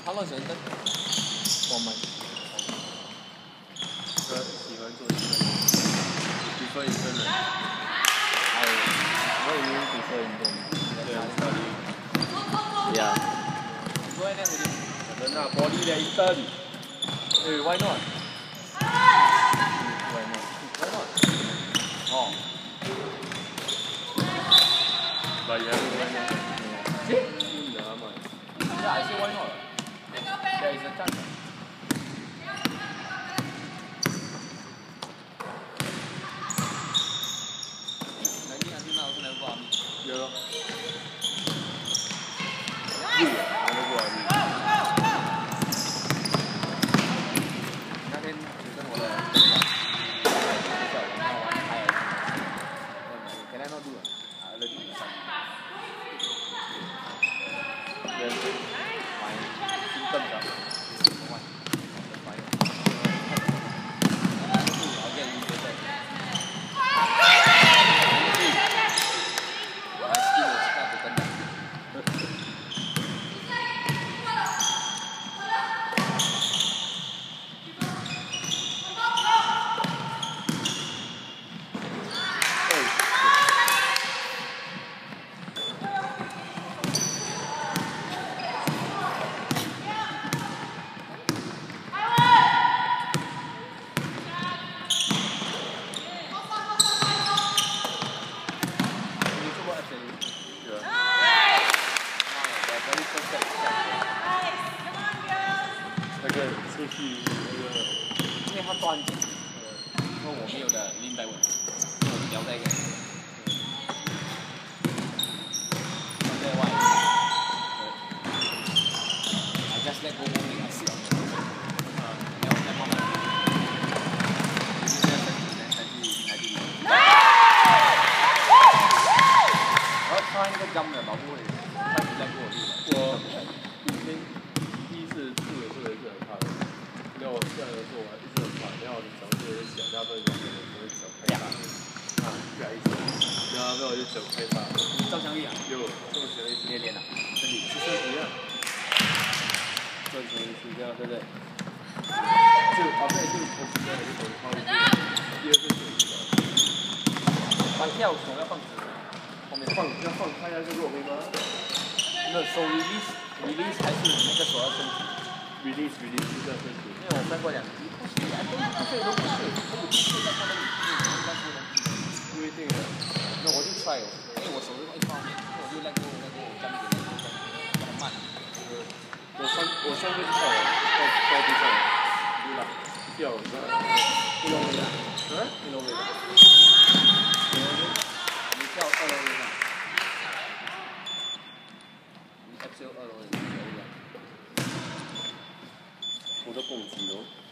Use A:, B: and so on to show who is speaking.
A: 他乱神灯，我们
B: 喜欢做一个prefer 一个人，
A: 我也是 prefer 运动，
B: 对啊，哪里？
A: 对啊，所以呢，
B: 可能那 body 的一顿，
A: why not？ Why not？ 哦，
B: 来呀，
A: 这还是 why not？There is a chance。
B: 有了。
A: 那天跟我的小王那玩开了，can I not do it？啊，let's do it。人买新证的，买，条件一绝对。
B: 那个出去那个，
A: 因为他端紧，因为我没有的拎在稳，我就摇在一个，放在外，I just let go only I see，然后再慢慢，然后他那个 jump 的保护会，他不再给我力了，
B: 我今天第一次做的时候也是很怕的，然后我这样的时候我还一直很怕，然后想说有点小，大家都有可能我会脚开大，不好意思，然后我就脚开大，
A: 赵湘玉啊，
B: 有这么学了一次，
A: 练练啊，这里
B: 是身体啊，这什么意思？这样对不对？就对，就我不知道你怎么抛，第二个手机的，
A: 反跳手要放直，后面
B: 要放开还是落位吗？
A: 那手 release 还是那个手要伸直
B: release 是这样身体。
A: 因为我看过2集，不是，不是都不是，都不是在他那里，应该说的，
B: 不一定的。
A: 那我就 try 哦，因为我手是一方面，我就let go，我这样子，比较慢。
B: 我上面跳了，到地上了，对吧？掉了，不容易的。不容易的。
A: 你跳2楼以上，你 F 2楼以上。
B: 我的蹦极喽。